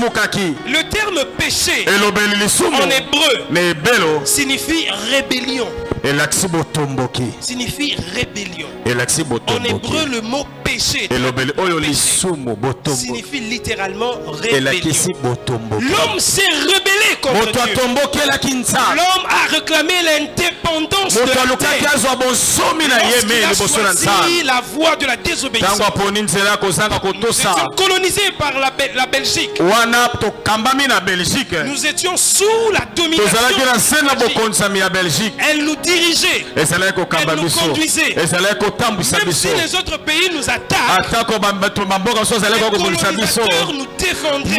Le terme péché en hébreu signifie rébellion. Signifie rébellion. En hébreu, le mot péché signifie littéralement rébellion. L'homme s'est rebellé contre Dieu. L'homme a réclamé l'indépendance de la terre. Lorsqu'il a choisi la voie de la désobéissance. Nous étions colonisés par la Belgique. Nous étions sous la domination de la Belgique. Elle nous dirigeait. Elle nous conduisait. Même si les autres pays nous attaquent, les colonisateurs nous défendraient.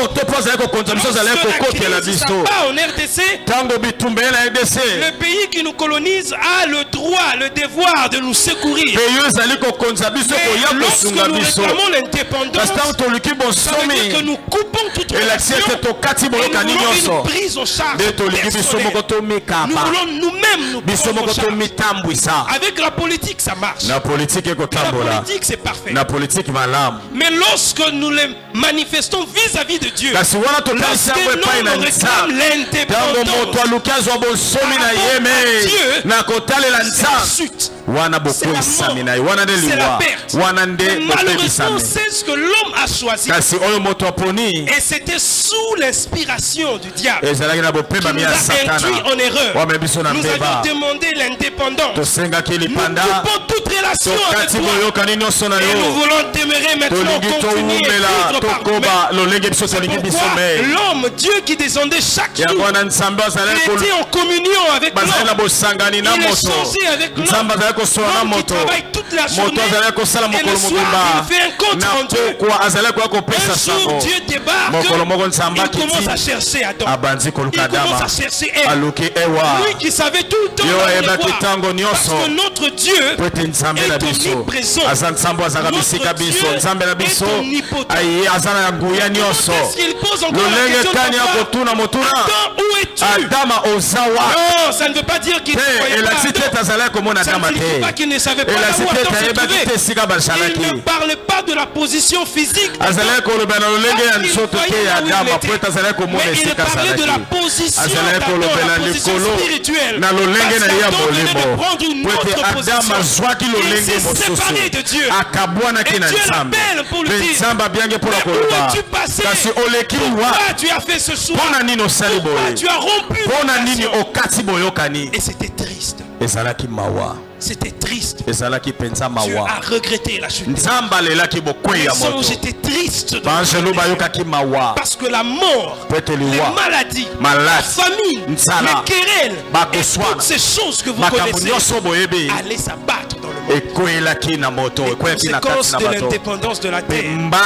En RDC, le pays qui nous colonise a le droit, le devoir de nous secourir. Mais lorsque nous réclamons l'indépendance, ça veut dire que nous coupons toute relation et nous voulons une prise en charge personnelle. Nous voulons nous-mêmes nous prendre en charge. Avec la politique, ça marche. La politique, c'est parfait. Mais lorsque nous les manifestons vis-à-vis de Dieu, lorsque nous réclamons l'indépendance c'est chute. C'est la perte. Malheureusement, c'est ce que l'homme a choisi. Et c'était sous l'inspiration du diable qui nous a induit en erreur. Nous avons demandé l'indépendance. Nous coupons toute relation avec toi. Et nous voulons demeurer maintenant continuer à vivre par nous-mêmes. L'homme, Dieu qui descendait chaque jour, il était en communion avec l'homme. Il échangeait avec l'homme. L'homme qui travaille toute la journée et le soir il fait un compte rendu. Un jour Dieu débarque, il commence à chercher Adam. Il commence à chercher Ève. Lui qui savait tout le temps parce que notre Dieu est omniprésent. Notre Dieu est omnipotent. Est-ce qu'il pose encore la question Adam, où es-tu? Non, ça ne veut pas dire qu'il ne croyait pas. Ça ne dit pas qu'il ne savait pas là où Adam se trouvait. Il ne parle pas de la position physique d'Adam. Mais il parlait de la position d'Adam, la position spirituelle. Parce qu'Adam venait de prendre une autre position. Il s'est séparé de Dieu. Et Dieu l'appelle pour lui dire, mais où es-tu passé? Pourquoi tu as fait ce choix? Pourquoi tu as rompu la relation? Et c'était triste. C'était triste. Dieu a regretté la chute. Les anges étaient tristes. Parce que la mort, les maladies, la famine, les querelles et toutes ces choses que vous connaissez allaient s'abattre dans le monde. Les conséquences de l'indépendance de la terre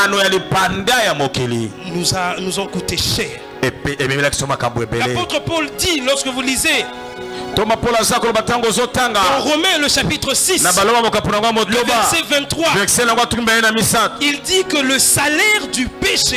nous ont coûté cher. L'apôtre Paul dit, lorsque vous lisez dans Romains le chapitre 6, le verset 23, il dit que le salaire du péché,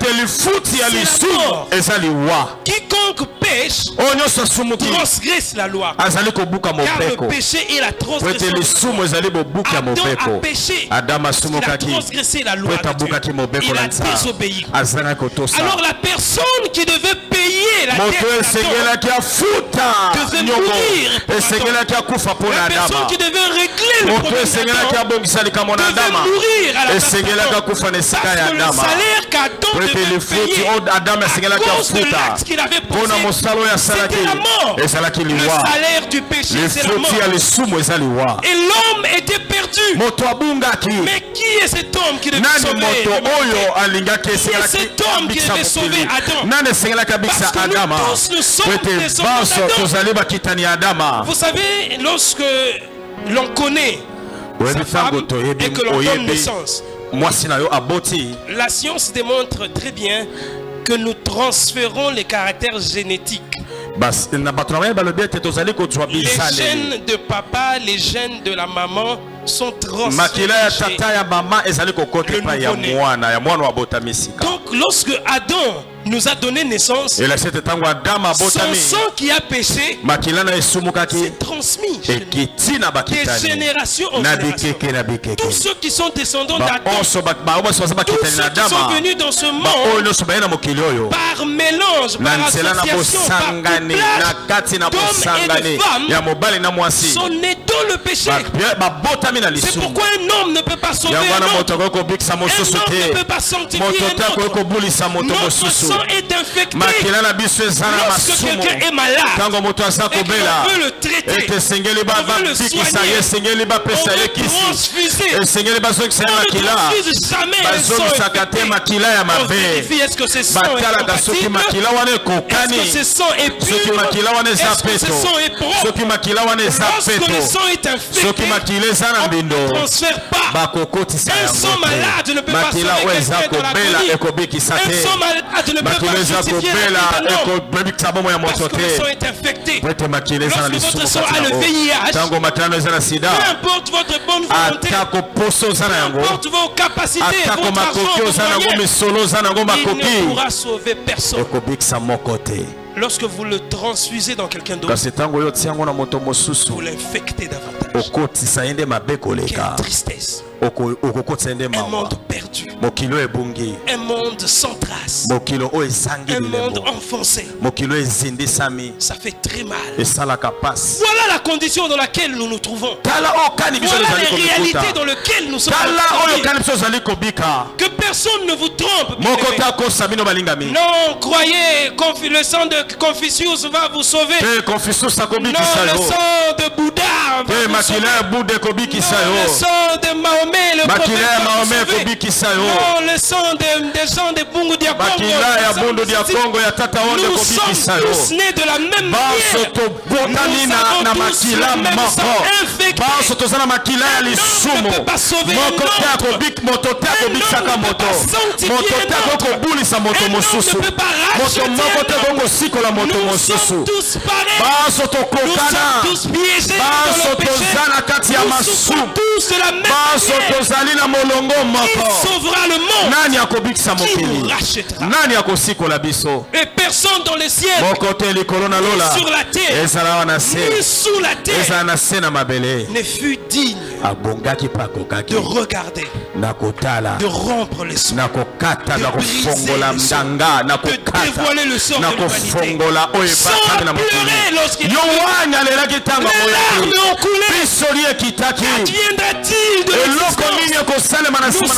c'est la mort. Quiconque pêche transgresse la loi. Car le péché est la transgression. Adam a péché. Il a transgressé la loi de Dieu. Il a désobéi. Alors la personne qui devait payer la dette devait mourir. La personne qui devait régler le problème devait mourir à la place d'Adam. Parce que le salaire qu'Adam devait payer à cause de l'acte qu'il avait posé, c'était la mort. Le salaire du péché, c'est la mort. Et l'homme était perdu. Mais qui est cet homme qui devait sauver l'humanité? Qui est cet homme qui devait sauver Adam? Parce que nous tous nous sommes des enfants d'Adam. Vous savez, lorsque l'on connaît sa femme et que l'on donne naissance, la science démontre très bien que nous transférons les caractères génétiques. Les gènes de papa, les gènes de la maman sont transférés chez le nouveau-né. Donc lorsque Adam nous a donné naissance, son sang qui a péché s'est transmis des générations en génération. Tous ceux qui sont descendants d'Adam, tous ceux qui sont venus dans ce monde par mélange, par association, par couplage d'hommes et de femmes, sont nés dans le péché. C'est pourquoi un homme ne peut pas sauver un autre. Un homme ne peut pas sanctifier un autre. Notre sang est infecté. Lorsque quelqu'un est malade et qu'on veut le traiter, on veut le soigner, on veut transfuser. On ne transfuse jamais un sang infecté. On vérifie est-ce que ce sang est compatible, est-ce que ce sang est pur, est-ce que ce sang est propre. Lorsque le sang est infecté, on ne transfère pas. Un sang malade ne peut pas sauver quelqu'un de la colique. Un sang malade ne peut pas justifier parce que le sang est infecté. Lorsque votre sang a le VIH, peu importe votre bonne volonté, peu importe vos capacités, votre argent, vos moyens, il ne pourra sauver personne. Lorsque vous le transfusez dans quelqu'un d'autre, vous l'infectez davantage. Quelle tristesse. Un monde perdu. Un monde sans trace. Un monde enfoncé. Ça fait très mal. Voilà la condition dans laquelle nous nous trouvons. Voilà les réalités dans lesquelles nous sommes. Que personne ne vous trompe. Non, croyez, le sang de Confucius va vous sauver. Non, le sang de Bouddha va vous sauver. Non, le sang de Mahomet, le prophète va vous sauver. Non, le sang des gens de Bungu Dia Congo. Nous sommes tous nés de la même manière. Nous avons tous le même sang infecté. Un homme ne peut pas sauver un autre. Un homme ne peut pas sanctifier un autre. Un homme ne peut pas racheter un homme. Nous sommes tous pareils. Nous sommes tous piégés dans le péché. Nous souffrons tous de la même manière. Il sauvera le monde. Qui nous rachètera. Et personne dans le ciel, ni sur la terre, ni sous la terre, ne fut digne de regarder, de rompre les sons, de briser les sons, de dévoiler le sort de l'humanité. Sans pleurer lorsqu'il larmes ont coulé. Qu'adviendra-t-il de l'existence? Nous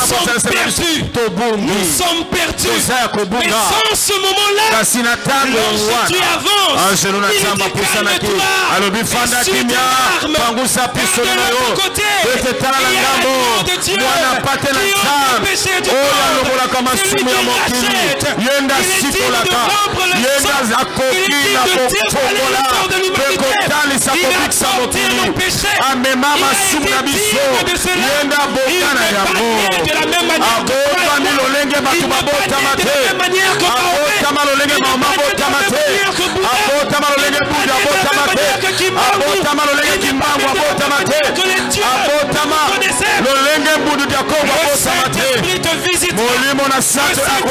sommes perdus. Mais sans ce moment-là, lorsque tu avances, il dit calme-toi, essuie tes larmes, regarde de l'autre côté. Il y a l'amour de Dieu qui ôte le péché du monde. Celui qui rachète, il est digne de rompre le sang. Il est digne de dévoiler le sort de l'humanité. Il a porté nos péchés. Il est digne de cela. Il ne peut pas naître de la même manière que Paul. Il ne peut pas naître de la même manière que Mahomet. Il ne peut pas naître de la même manière que Bouddha. Il ne peut pas naître de la même manière que Kimbangu. Il ne peut pas naître de la même manière que les dieux. Vous connaissez? Le Saint-Esprit te visitera. Le Saint-Esprit te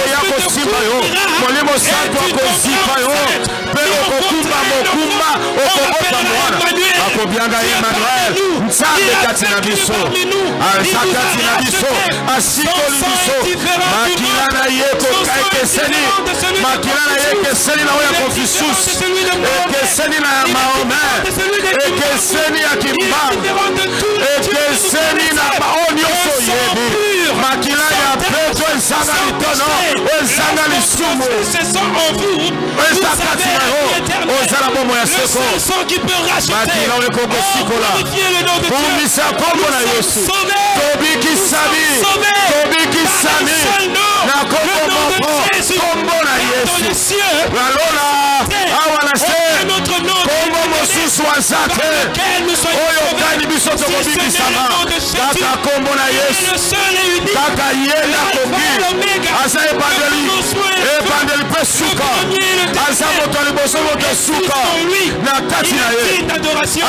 ce sont en vous. Vous savez le seul sang qui peut racheter. Glorifiez le nom de Dieu. Nous sommes sauvés. Nous sommes sauvés. Par un seul nom. Le nom de Jésus. Dans les cieux. C'est notre nom. Par lequel nous sommes sauvés. Si ce n'est le nom de Jésus. Il est le seul et unique. Alpha et l'Oméga. Le premier et le dernier. lui. Il d'adoration.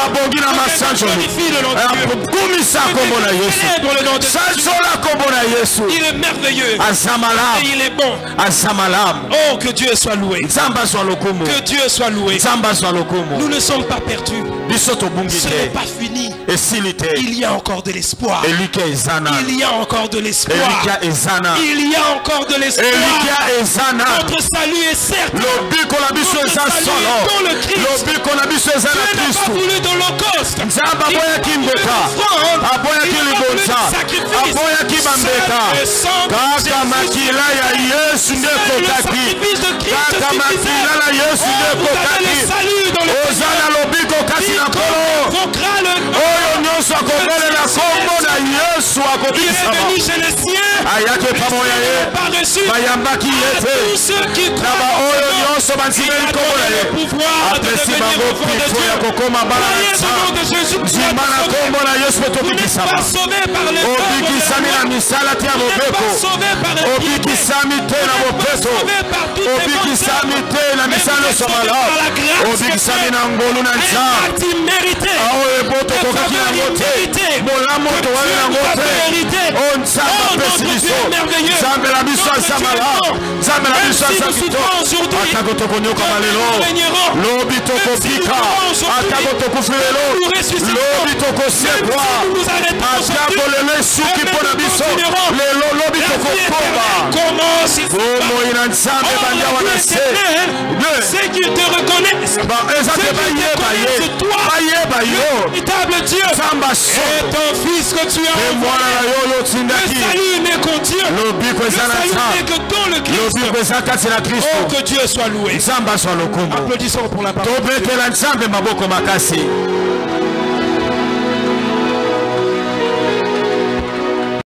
Il est merveilleux. Et il est bon. Oh, que Dieu soit loué. Que Dieu soit loué. Nous ne sommes pas perdus. Ce n'est pas fini. Il y a encore de l'espoir. Il y a encore de l'espoir. Il y a encore de l'espoir. Notre salut est certain. Notre salut est dans le Christ. Dieu n'a pas voulu d'holocauste. Il n'a pas voulu d'offrande. Il n'a pas voulu de sacrifice. Seul le sang de Jésus. Seul le sacrifice de Christ suffisait. Oh, vous avez le salut dans le Seigneur. Quiconque invoquera le nom de Dieu. Il est venu chez les siens. Il n'a pas reçu. À tous ceux qui croient il a donné le pouvoir de devenir enfants de Dieu. Croyez au nom de Jésus. Vous n'êtes pas sauvés par les œuvres de la loi. Vous n'êtes pas sauvés par les piétés. Vous n'êtes pas sauvés par toutes les bonnes œuvres. Mais vous êtes sauvés par la grâce de Dieu. Un acte immérité. Un faveur imméritée. Que Dieu nous a mérité. Oh notre Dieu est merveilleux. Même si nous souffrons aujourd'hui, nous régnerons. Même si nous mourons aujourd'hui, nous ressusciterons. Même si nous nous arrêtons aujourd'hui, nous continuerons. La vie éternelle commence ici. Oh, la vie éternelle, c'est qu'ils te reconnaissent. C'est qu'ils te connaissent, toi, le véritable Dieu, et ton Fils que tu as envoyé. Le salut n'est qu'en Dieu. Le salut n'est que dans le Christ. Oh, que Dieu soit loué. Applaudissons pour la parole de Dieu.